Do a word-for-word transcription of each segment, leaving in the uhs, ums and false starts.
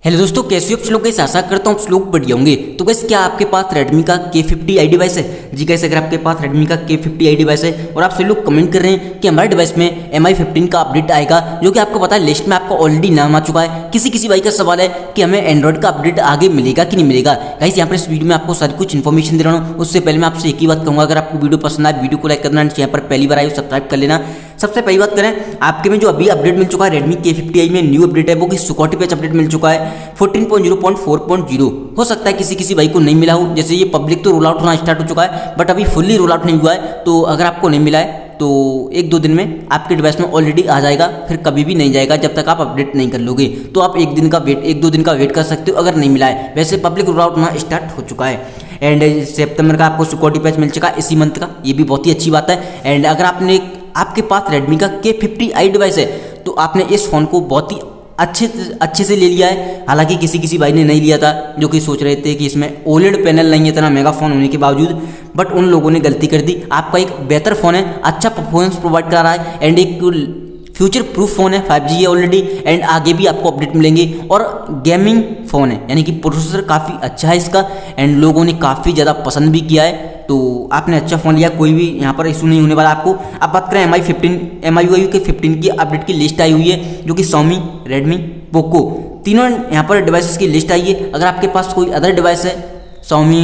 Hello दोस्तों, कैसे हो आप लोग? कैसे आशा करता हूँ आप लोग बढ़िया होंगे। तो गाइस, क्या आपके पास Redmi का के फिफ्टी आई डिवाइस है? जी गाइस, अगर आपके पास Redmi का के फिफ्टी आई डिवाइस है और आप सभी लोग कमेंट कर रहे हैं कि हमारे डिवाइस में एम आई फिफ्टीन का अपडेट आएगा, जो कि आपको पता है लिस्ट में आपका ऑलरेडी नाम आ चुका है। किसी किसी भाई का सवाल है कि हमें एंड्रॉइड का अपडेट आगे मिलेगा कि नहीं मिलेगा। गाइस, यहाँ पर इस वीडियो में आपको सारी कुछ इन्फॉर्मेशन दे रहा हूँ। उससे पहले मैं आपसे एक ही बात कहूँगा, अगर आपको वीडियो पसंद आए वीडियो को लाइक करना, यहाँ पर पहली बार आए सब्सक्राइब कर लेना। सबसे पहली बात करें, आपके में जो अभी अपडेट मिल चुका है Redmi के फिफ्टी आई में न्यू अपडेट है, वो कि सिक्योरिटी पैच अपडेट मिल चुका है fourteen point zero point four point zero. हो सकता है किसी किसी भाई को नहीं मिला हो, जैसे ये पब्लिक तो रोल आउट होना स्टार्ट हो चुका है, बट अभी फुल्ली रोल आउट नहीं हुआ है। तो अगर आपको नहीं मिला है तो एक दो दिन में आपके डिवाइस में ऑलरेडी आ जाएगा, फिर कभी भी नहीं जाएगा जब तक आप अपडेट नहीं कर लोगे। तो आप एक दिन का वेट एक दो दिन का वेट कर सकते हो अगर नहीं मिला है। वैसे पब्लिक रोल आउट होना स्टार्ट हो चुका है एंड सितंबर का आपको सिक्योरिटी पैच मिल चुका है इसी मंथ का, ये भी बहुत ही अच्छी बात है। एंड अगर आपने आपके पास Redmi का के फिफ्टी आई डिवाइस है तो आपने इस फ़ोन को बहुत ही अच्छे अच्छे से ले लिया है। हालांकि किसी किसी भाई ने नहीं लिया था, जो कि सोच रहे थे कि इसमें ओलेड पैनल नहीं है इतना महंगा फ़ोन होने के बावजूद, बट उन लोगों ने गलती कर दी। आपका एक बेहतर फ़ोन है, अच्छा परफॉर्मेंस प्रोवाइड कर रहा है एंड एक फ्यूचर प्रूफ फ़ोन है, फाइव जी है ऑलरेडी एंड आगे भी आपको अपडेट मिलेंगे। और गेमिंग फ़ोन है, यानी कि प्रोसेसर काफ़ी अच्छा है इसका एंड लोगों ने काफ़ी ज़्यादा पसंद भी किया है। तो आपने अच्छा फ़ोन लिया, कोई भी यहाँ पर इशू नहीं होने वाला आपको। अब बात करें M I fifteen M I U के फिफ्टीन की अपडेट की लिस्ट आई हुई है, जो कि Xiaomi, Redmi, Poco तीनों यहाँ पर डिवाइसेस की लिस्ट आई है। अगर आपके पास कोई अदर डिवाइस है, Xiaomi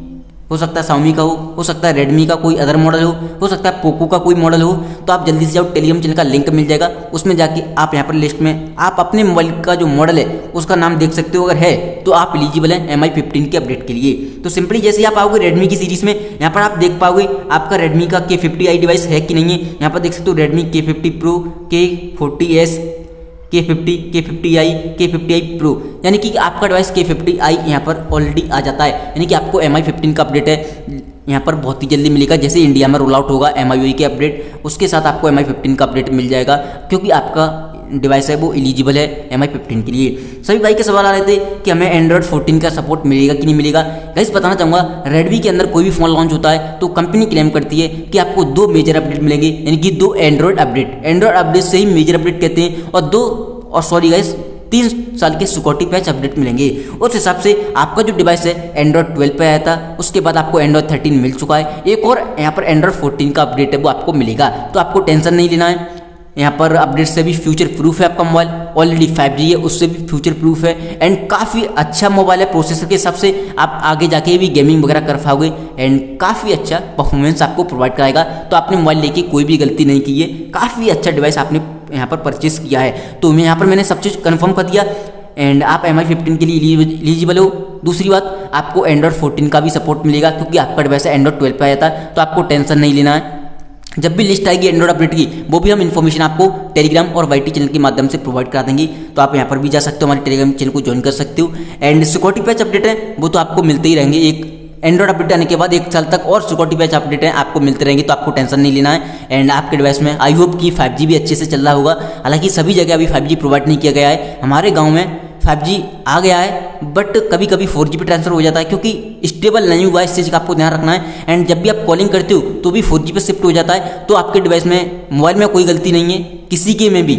हो सकता है Xiaomi का हो हो सकता है Redmi का कोई अदर मॉडल हो हो सकता है Poco का कोई मॉडल हो, तो आप जल्दी से जाओ, टेलीग्राम चैनल का लिंक मिल जाएगा, उसमें जाके आप यहाँ पर लिस्ट में आप अपने मोबाइल का जो मॉडल है उसका नाम देख सकते हो। अगर है तो आप एलिजिबल हैं एम आई फिफ्टीन के अपडेट के लिए। तो सिंपली जैसे आप आओगे Redmi की सीरीज में, यहाँ पर आप देख पाओगे आपका Redmi का के फिफ्टी आई डिवाइस है कि नहीं है। यहाँ पर देख सकते हो Redmi K fifty pro, K forty S, K fifty, K fifty I, K fifty I pro, यानी कि आपका डिवाइस के फिफ्टी आई यहाँ पर ऑलरेडी आ जाता है। यानी कि आपको एम आई फिफ्टीन का अपडेट है यहाँ पर बहुत ही जल्दी मिलेगा। जैसे इंडिया में रोल आउट होगा एम आई यू के अपडेट, उसके साथ आपको एम आई फिफ्टीन का अपडेट मिल जाएगा, क्योंकि आपका डिवाइस है वो एलिजिबल है एम आई फिफ्टीन के लिए। सभी भाई के सवाल आ रहे थे कि हमें एंड्रॉइड फोर्टीन का सपोर्ट मिलेगा कि नहीं मिलेगा। गाइस, बताना चाहूँगा, Redmi के अंदर कोई भी फ़ोन लॉन्च होता है तो कंपनी क्लेम करती है कि आपको दो मेजर अपडेट मिलेंगे, यानी कि दो एंड्रॉइड अपडेट एंड्रॉइड अपडेट से ही मेजर अपडेट कहते हैं, और दो और सॉरी गाइस तीन साल के सिक्योरिटी पैच अपडेट मिलेंगे। उस हिसाब से आपका जो डिवाइस है एंड्रॉइड ट्वेल्व पे आया था, उसके बाद आपको एंड्रॉइड थर्टीन मिल चुका है, एक और यहाँ पर एंड्रॉइड फोर्टीन का अपडेट है वो आपको मिलेगा। तो आपको टेंशन नहीं लेना है, यहाँ पर अपडेट से भी फ्यूचर प्रूफ है आपका मोबाइल, ऑलरेडी फाइव जी है उससे भी फ्यूचर प्रूफ है एंड काफ़ी अच्छा मोबाइल है। प्रोसेसर के हिसाब से आप आगे जाके भी गेमिंग वगैरह कर पाओगे एंड काफ़ी अच्छा परफॉर्मेंस आपको प्रोवाइड कराएगा। तो आपने मोबाइल लेके कोई भी गलती नहीं की है, काफ़ी अच्छा डिवाइस आपने यहाँ पर परचेस किया है। तो मैं यहाँ पर मैंने सब चीज़ कन्फर्म कर दिया एंड आप एम आई फिफ्टीन के लिए एलिजिबल हो। दूसरी बात, आपको एंड्रॉइड फोर्टीन का भी सपोर्ट मिलेगा, क्योंकि आपका डिवाइस एंड्रॉइड ट्वेल्व पे आया था, तो आपको टेंशन नहीं लेना है। जब भी लिस्ट आएगी एंड्रॉइड अपडेट की, वो भी हम इन्फॉर्मेशन आपको टेलीग्राम और वाईटी चैनल के माध्यम से प्रोवाइड करा देंगे। तो आप यहाँ पर भी जा सकते हो, हमारे टेलीग्राम चैनल को ज्वाइन कर सकते हो। एंड सिक्योरिटी पैच अपडेट है वो तो आपको मिलते ही रहेंगे, एक एंड्रॉइड अपडेट आने के बाद एक साल तक और सिक्योरिटी पैच अपडेट है आपको मिलते रहेंगे, तो आपको टेंशन नहीं लेना है। एंड आपके डिवाइस में आई होप कि फाइव जी भी अच्छे से चल रहा होगा। हालांकि सभी जगह अभी फाइव जी प्रोवाइड नहीं किया गया है, हमारे गाँव में फाइव जी आ गया है, बट कभी कभी फोर जी पे ट्रांसफर हो जाता है, क्योंकि स्टेबल नहीं हुआ है, इस चीज़ का आपको ध्यान रखना है। एंड जब भी आप कॉलिंग करते हो तो भी फोर जी पे शिफ्ट हो जाता है। तो आपके डिवाइस में मोबाइल में कोई गलती नहीं है, किसी के में भी,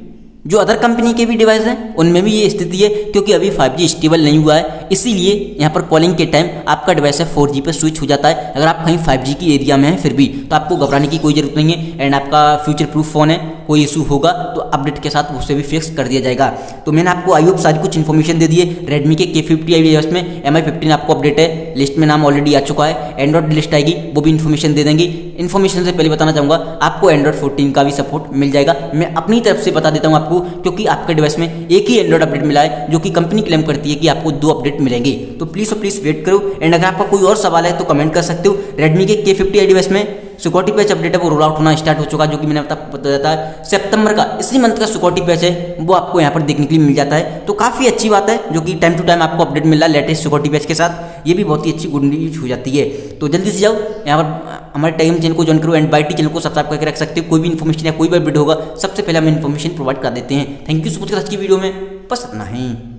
जो अदर कंपनी के भी डिवाइस हैं उनमें भी ये स्थिति है, क्योंकि अभी फाइव जी स्टेबल नहीं हुआ है, इसीलिए यहाँ पर कॉलिंग के टाइम आपका डिवाइस है फोर जी पे स्विच हो जाता है। अगर आप कहीं फाइव जी की एरिया में हैं फिर भी, तो आपको घबराने की कोई जरूरत नहीं है एंड आपका फ्यूचर प्रूफ फ़ोन है, कोई इशू होगा तो अपडेट के साथ उसे भी फिक्स कर दिया जाएगा। तो मैंने आपको आई होप सारी कुछ इन्फॉर्मेशन दे दी है। Redmi के के फिफ्टी आई डिवाइस में एम आई फिफ्टीन आपको अपडेट है, लिस्ट में नाम ऑलरेडी आ चुका है, एंड्रॉइड लिस्ट आएगी वो भी इन्फॉर्मेशन दे देंगे। इन्फॉर्मेशन से पहले बताना चाहूँगा, आपको एंड्रॉइड फोर्टीन का भी सपोर्ट मिल जाएगा। मैं अपनी तरफ से बता देता हूँ आपको, क्योंकि आपके डिवाइस में एक ही एंड्रॉइड अपडेट मिला है, जो कि कंपनी क्लेम करती है कि आपको दो अपडेट मिलेंगे। तो प्लीज़ और प्लीज़ वेट करो। एंड अगर आपका कोई और सवाल है तो कमेंट कर सकते हो। Redmi के के फिफ्टी आई डिवाइस में सिक्योरिटी पैच अपडेट है वो रोल आउट होना स्टार्ट हो चुका है, जो कि मैंने आपको बताया था सितंबर का, इसी मंथ का सिक्योरिटी पैच है वो आपको यहाँ पर देखने के लिए मिल जाता है। तो काफ़ी अच्छी बात है, जो कि टाइम टू टाइम आपको अपडेट मिल रहा है लेटेस्ट सिक्योरिटी पैच के साथ, ये भी बहुत ही अच्छी गुड न्यूज हो जाती है। तो जल्दी से जाओ यहाँ पर हमारे टेलीग्राम चैनल को ज्वाइन करो एंड वाईटी चैनल को सब्सक्राइब करके रख सकते हो। कोई भी इन्फॉर्मेशन या कोई भी वीडियो होगा सबसे पहले हम इन्फॉर्मेशन प्रोवाइड कर देते हैं। Thank you so much. आज की वीडियो में बस इतना ही।